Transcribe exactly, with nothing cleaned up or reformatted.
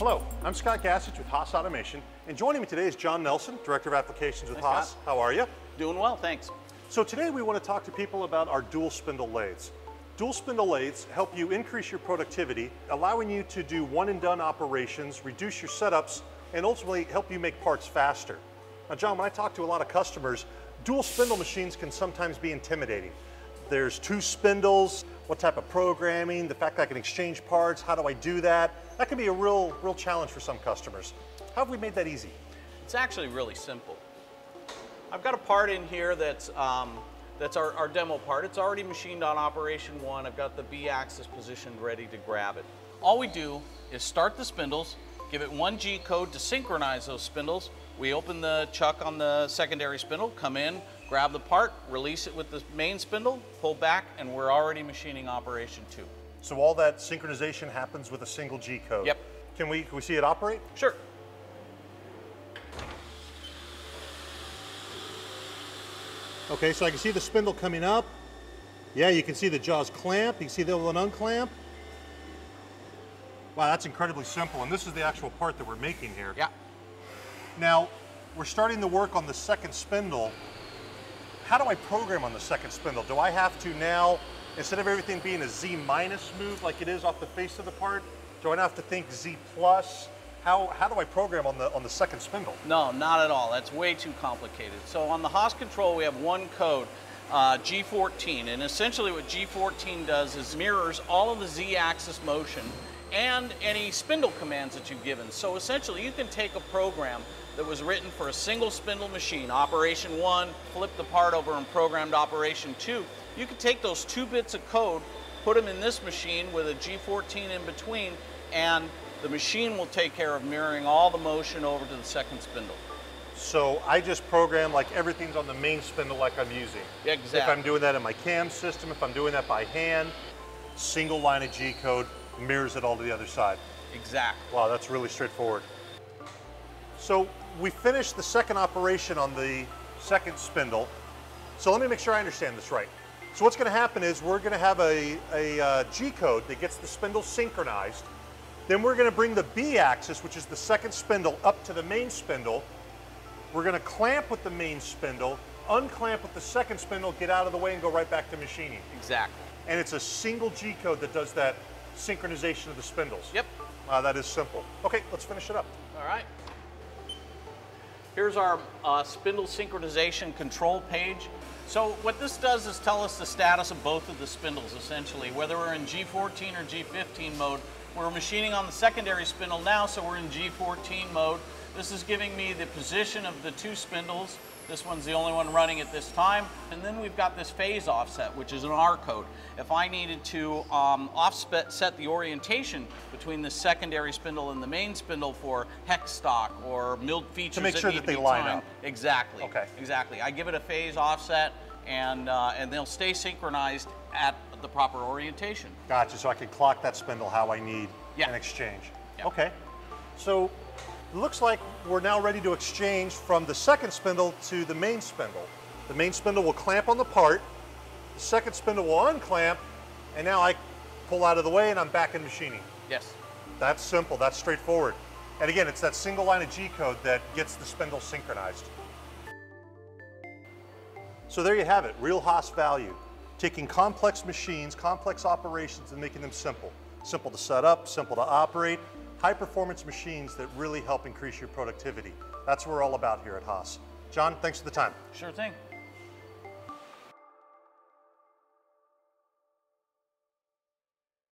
Hello, I'm Scott Gassage with Haas Automation, and joining me today is John Nelson, Director of Applications with Hi, Haas. Scott. How are you? Doing well, thanks. So today we want to talk to people about our dual spindle lathes. Dual spindle lathes help you increase your productivity, allowing you to do one and done operations, reduce your setups, and ultimately help you make parts faster. Now John, when I talk to a lot of customers, dual spindle machines can sometimes be intimidating. There's two spindles, what type of programming, the fact that I can exchange parts, how do I do that? That can be a real, real challenge for some customers. How have we made that easy? It's actually really simple. I've got a part in here that's, um, that's our, our demo part. It's already machined on operation one. I've got the B axis positioned ready to grab it. All we do is start the spindles, give it one G code to synchronize those spindles. We open the chuck on the secondary spindle, come in, grab the part, release it with the main spindle, pull back, and we're already machining operation two. So all that synchronization happens with a single G code? Yep. Can we, can we see it operate? Sure. Okay, so I can see the spindle coming up. Yeah, you can see the jaws clamp. You can see the one unclamp. Wow, that's incredibly simple. And this is the actual part that we're making here. Yeah. Now, we're starting the work on the second spindle. How do I program on the second spindle? Do I have to now, instead of everything being a Z minus move like it is off the face of the part, do I now have to think Z plus? How, how do I program on the, on the second spindle? No, not at all. That's way too complicated. So on the Haas control, we have one code, uh, G fourteen, and essentially what G fourteen does is mirrors all of the Z-axis motion and any spindle commands that you've given. So essentially you can take a program that was written for a single spindle machine, operation one, flip the part over and programmed operation two. You could take those two bits of code, put them in this machine with a G fourteen in between, and the machine will take care of mirroring all the motion over to the second spindle. So I just program like everything's on the main spindle like I'm using. Yeah, exactly. If I'm doing that in my cam system, if I'm doing that by hand, single line of G code mirrors it all to the other side. Exactly. Wow, that's really straightforward. So we finished the second operation on the second spindle. So let me make sure I understand this right. So what's going to happen is we're going to have a, a uh, G code that gets the spindle synchronized. Then we're going to bring the B axis, which is the second spindle, up to the main spindle. We're going to clamp with the main spindle, unclamp with the second spindle, get out of the way, and go right back to machining. Exactly. And it's a single G code that does that synchronization of the spindles. Yep. Uh, that is simple. Okay, let's finish it up. All right. Here's our uh, spindle synchronization control page. So what this does is tell us the status of both of the spindles, essentially. Whether we're in G fourteen or G fifteen mode, we're machining on the secondary spindle now, so we're in G fourteen mode. This is giving me the position of the two spindles. This one's the only one running at this time. And then we've got this phase offset, which is an R code. If I needed to um, offset set the orientation between the secondary spindle and the main spindle for hex stock or milled features to make sure that, that they be line timed. up. Exactly. Okay. Exactly. I give it a phase offset, and uh, and they'll stay synchronized at the proper orientation. Gotcha. So I can clock that spindle how I need Yeah. and exchange. Yeah. Okay. So it looks like we're now ready to exchange from the second spindle to the main spindle. The main spindle will clamp on the part, the second spindle will unclamp, and now I pull out of the way and I'm back in machining. Yes. That's simple, that's straightforward. And again, it's that single line of G code that gets the spindle synchronized. So there you have it, real Haas value. Taking complex machines, complex operations, and making them simple. Simple to set up, simple to operate. High performance machines that really help increase your productivity. That's what we're all about here at Haas. John, thanks for the time. Sure thing.